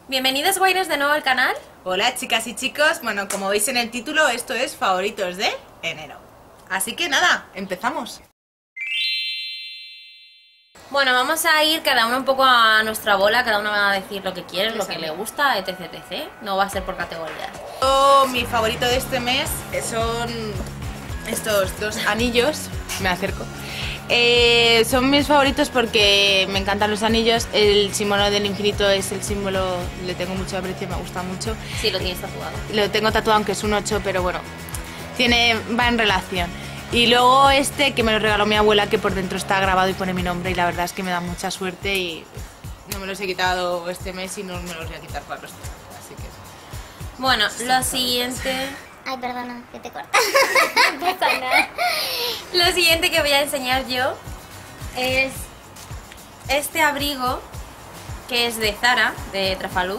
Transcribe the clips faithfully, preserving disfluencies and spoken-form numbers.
Bienvenidos guairos de nuevo al canal. Hola chicas y chicos, bueno, como veis en el título, esto es favoritos de enero. Así que nada, empezamos. Bueno, vamos a ir cada uno un poco a nuestra bola, cada uno va a decir lo que quiere, lo que le gusta, etc, etcétera. No va a ser por categorías. Yo, mi favorito de este mes son estos dos anillos, me acerco. Eh, son mis favoritos porque me encantan los anillos. El símbolo del infinito es el símbolo, le tengo mucho aprecio, me gusta mucho. Sí, lo tienes tatuado. Lo tengo tatuado aunque es un ocho, pero bueno, tiene, va en relación. Y luego este que me lo regaló mi abuela, que por dentro está grabado y pone mi nombre, y la verdad es que me da mucha suerte y no me los he quitado este mes y no me los voy a quitar para el resto. Así que... Bueno, lo siguiente... Ay, perdona, que te corta. No pasa nada. Lo siguiente que voy a enseñar yo es este abrigo que es de Zara, de Trafaluk,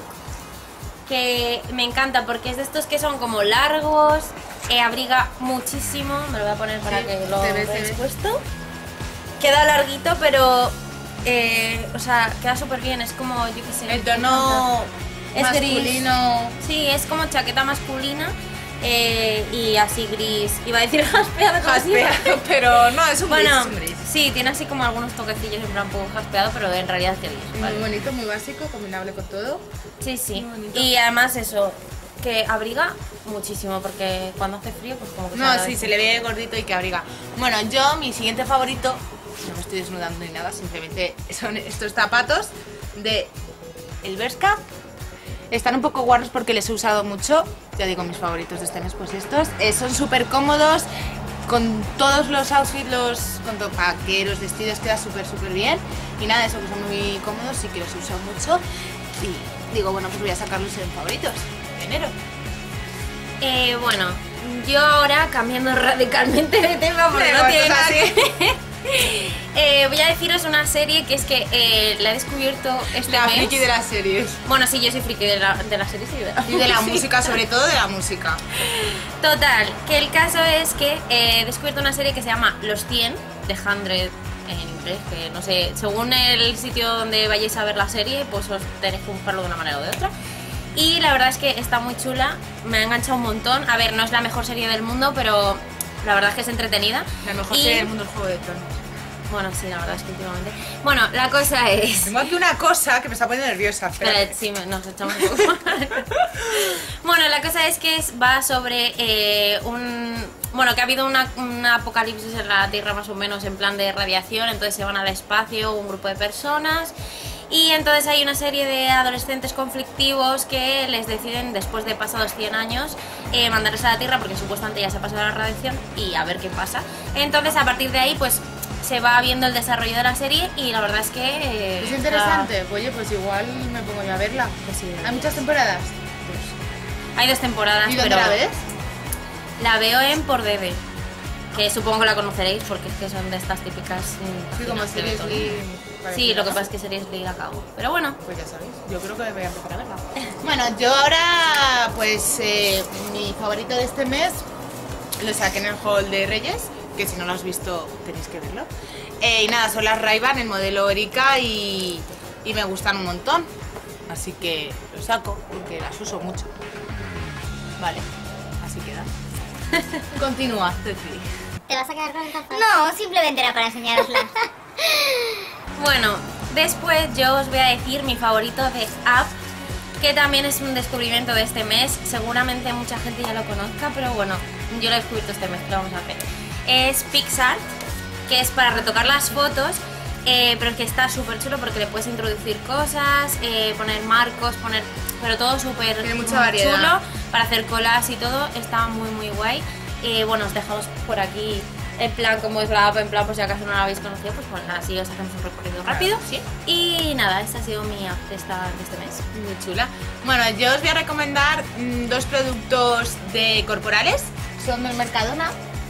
que me encanta porque es de estos que son como largos, eh, abriga muchísimo, me lo voy a poner para Sí, que lo se ve, se veáis ve. puesto. Queda larguito, pero, eh, o sea, queda súper bien, es como, yo qué sé. El me tono encanta. Es gris. masculino. Sí, es como chaqueta masculina. Eh, y así gris, iba a decir jaspeado, como si iba- Jaspeado, pero no, es un gris, bueno, es un gris. sí, tiene así como algunos toquecillos en plan un poco jaspeado, pero en realidad es gris, Muy ¿vale? bonito, muy básico, combinable con todo. Sí, sí, Muy bonito. y además eso, que abriga muchísimo, porque cuando hace frío, pues como que No, agradece. sí, se le ve gordito y que abriga. Bueno, yo, mi siguiente favorito, no me estoy desnudando ni nada, simplemente son estos zapatos de el Bershka. Están un poco guarros porque les he usado mucho. Ya digo, mis favoritos de este mes, pues estos. Eh, son súper cómodos, con todos los outfits, los con to- vaqueros, vestidos, queda súper, súper bien. Y nada, eso que son muy cómodos y que los he usado mucho. Y digo, bueno, pues voy a sacarlos en favoritos de enero. Eh, bueno, yo ahora cambiando radicalmente de tema porque Venga, no tiene pues nada así. que ver, eh, voy a deciros una serie que es que eh, la he descubierto este La mes. friki de las series. Bueno, sí, yo soy friki de la, de la serie, sí, de la Y de la sí. música, sobre todo de la música. Total, que el caso es que eh, he descubierto una serie que se llama Los cien, de Hundred en inglés, que no sé, según el sitio donde vayáis a ver la serie, pues os tenéis que buscarlo de una manera o de otra. Y la verdad es que está muy chula, me ha enganchado un montón. A ver, no es la mejor serie del mundo, pero la verdad es que es entretenida. La mejor Y- serie del mundo, el Juego de Tronos. Bueno, sí, la verdad es que últimamente... Bueno, la cosa es... Tengo aquí una cosa que me está poniendo nerviosa. Espera, Espérate. sí, me- nos echamos un poco. Bueno, la cosa es que es- va sobre eh, un... Bueno, que ha habido una, un apocalipsis en la Tierra más o menos en plan de radiación, entonces se van al espacio un grupo de personas y entonces hay una serie de adolescentes conflictivos que les deciden, después de pasados cien años, eh, mandarles a la Tierra porque supuestamente ya se ha pasado la radiación y a ver qué pasa. Entonces, a partir de ahí, pues se va viendo el desarrollo de la serie y la verdad es que... eh, Es interesante. Oye, pues igual me pongo yo a verla. Pues sí, ¿Hay muchas temporadas? hay dos temporadas, ¿Y dónde pero la ves? la veo en Por Debe, que supongo que la conoceréis porque es que son de estas típicas mm, Sí, como páginas que series todo. Lee. Sí, parecida, lo que ¿no? pasa es que series Lee la cago. Pero bueno, Pues ya sabéis, yo creo que voy a empezar a verla. Bueno, yo ahora, pues, eh, mi favorito de este mes lo saqué en el Hall de Reyes, que si no lo has visto tenéis que verlo. Eh, y nada, son las Ray-Ban, el modelo Erika, y, y me gustan un montón. Así que lo saco porque las uso mucho. Vale, así queda. Continúa, Ceci. ¿Te vas a quedar con el calzado? No, simplemente era para enseñarosla. bueno, después yo os voy a decir mi favorito de Up, que también es un descubrimiento de este mes. Seguramente mucha gente ya lo conozca, pero bueno, yo lo he descubierto este mes, lo vamos a hacer. Es PixArt, que es para retocar las fotos, eh, pero es que está súper chulo porque le puedes introducir cosas, eh, poner marcos, poner... pero todo súper Tiene mucha variedad. chulo para hacer colas y todo, está muy muy guay. Eh, bueno, os dejamos por aquí en plan como es la app, en plan por si acaso no la habéis conocido, pues bueno, así os hacemos un recorrido rápido. Sí. Y nada, esta ha sido mi app de, esta, de este mes. Muy chula. Bueno, yo os voy a recomendar mm, dos productos de corporales. Son del Mercadona.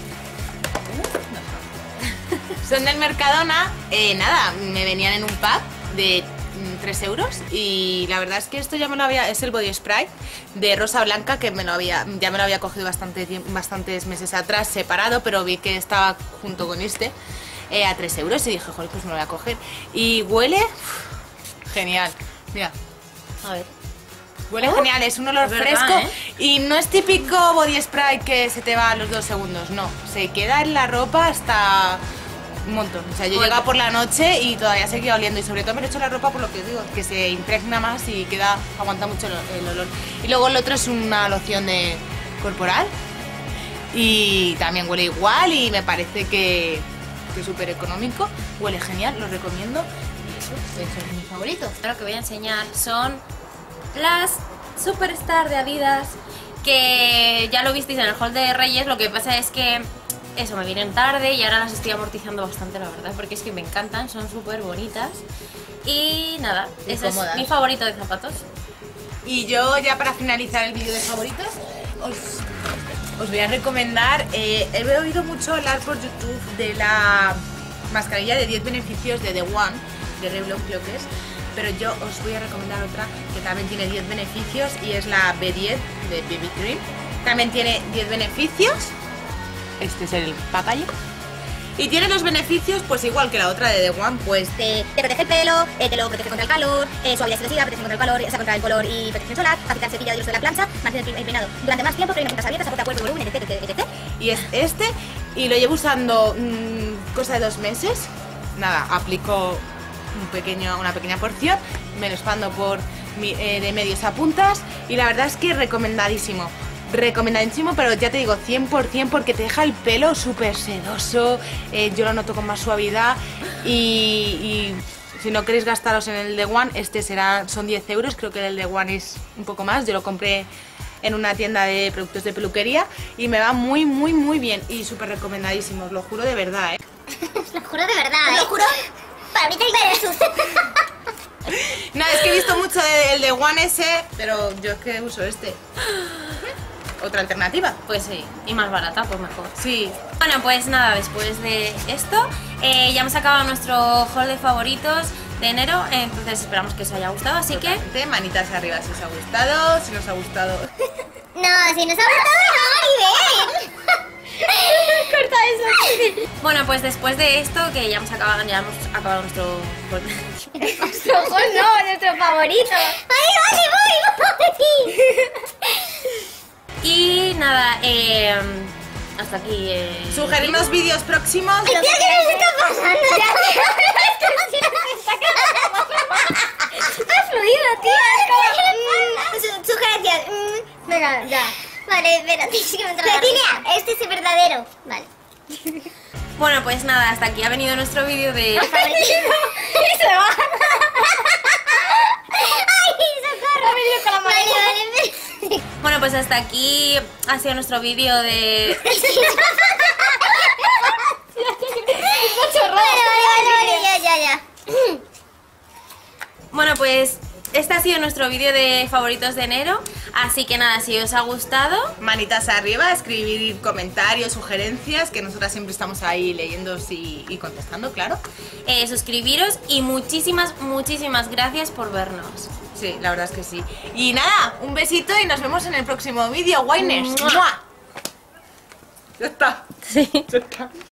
Son del Mercadona. Eh, nada, me venían en un pack de mm, tres euros. Y la verdad es que esto ya me lo había... Es el body spray de rosa blanca, que me lo había, ya me lo había cogido bastante tiempo, bastantes meses atrás, separado, pero vi que estaba junto con este eh, a tres euros y dije, joder, pues me lo voy a coger. Y huele... uf, genial. Mira. A ver. Huele Uh, genial, es un olor es verdad, fresco ¿eh? y no es típico body spray que se te va a los dos segundos, no. Se queda en la ropa hasta un montón. O sea, yo Bueno. llegaba por la noche y todavía seguía oliendo y sobre todo me lo he hecho la ropa por lo que os digo, que se impregna más y queda, aguanta mucho el, el olor. Y luego el otro es una loción de corporal y también huele igual y me parece que, que es súper económico, huele genial, lo recomiendo. Y eso, eso es mi favorito. Lo que voy a enseñar son las Superstar de Adidas, que ya lo visteis en el haul de Reyes. Lo que pasa es que eso, me vienen tarde y ahora las estoy amortizando bastante, la verdad, porque es que me encantan, son súper bonitas. Y nada, Y ese cómodas. es mi favorito de zapatos. Y yo ya para finalizar el vídeo de favoritos os, os voy a recomendar, eh, he oído mucho hablar por YouTube de la mascarilla de diez beneficios de The One, de Revlon creo que es, pero yo os voy a recomendar otra que también tiene diez beneficios y es la B diez de B B Cream. También tiene diez beneficios, este es el papaya. Y tiene los beneficios, pues igual que la otra de The One, pues Te, te protege el pelo, eh, te lo protege contra el calor, eh, suavidad expresiva, protección contra el calor, o sea, contra el color y protección solar, facilita el cepillado y el uso de la plancha, mantiene el peinado durante más tiempo, previene juntas abiertas, aporta cuerpo y volumen, etc, etc, etc. y es este y lo llevo usando mmm, cosa de dos meses. Nada, aplico un pequeño, una pequeña porción, me lo expando por mi, eh, de medios a puntas y la verdad es que recomendadísimo. Recomendadísimo, pero ya te digo cien por cien porque te deja el pelo súper sedoso, eh, yo lo noto con más suavidad y, y si no queréis gastaros en el The One, este será, son diez euros, creo que el The One es un poco más, yo lo compré en una tienda de productos de peluquería y me va muy muy muy bien y súper recomendadísimo, os lo juro de verdad, ¿eh? Lo juro de verdad, ¿eh? Lo juro. Palabrita y Jesús. Nada, es que he visto mucho del The One ese, pero yo es que uso este. Otra alternativa. Pues sí, y más barata, pues mejor. Sí. Bueno, pues nada, después de esto eh, ya hemos acabado nuestro haul de favoritos de enero, entonces esperamos que os haya gustado, así que Totalmente, manitas arriba si os ha gustado, si no os ha gustado. No, si nos ha gustado, no, Maribel. Corta eso. bueno, pues después de esto que ya hemos acabado, ya hemos acabado nuestro Nuestro haul no, nuestro favorito. Ay, vale, voy, voy. y nada, eh, hasta aquí. Eh, Sugerirnos vídeos próximos. Ay, tía, ¿qué nos está pasando? Ha fluido, tía. Su- Sugerencias. mm, Venga, ya. Vale, espérate, sí que me entra la Cecilia, este es el verdadero. Vale. Bueno, pues nada, hasta aquí ha venido nuestro vídeo de Favorito. Y se va. Ay, socorro. Ha venido con la mano. Vale, vale. Bueno, pues hasta aquí ha sido nuestro vídeo de Vale, vale, vale, ya, ya, ya. Bueno, pues este ha sido nuestro vídeo de favoritos de enero. Así que nada, si os ha gustado, Manitas arriba, escribir comentarios, sugerencias, que nosotras siempre estamos ahí leyendo y, y contestando, claro. eh, suscribiros y muchísimas, muchísimas gracias por vernos. Sí, la verdad es que sí. Y nada, un besito y nos vemos en el próximo vídeo, Winers. ¡Mua! ¡Mua! Ya está. Sí. Ya está.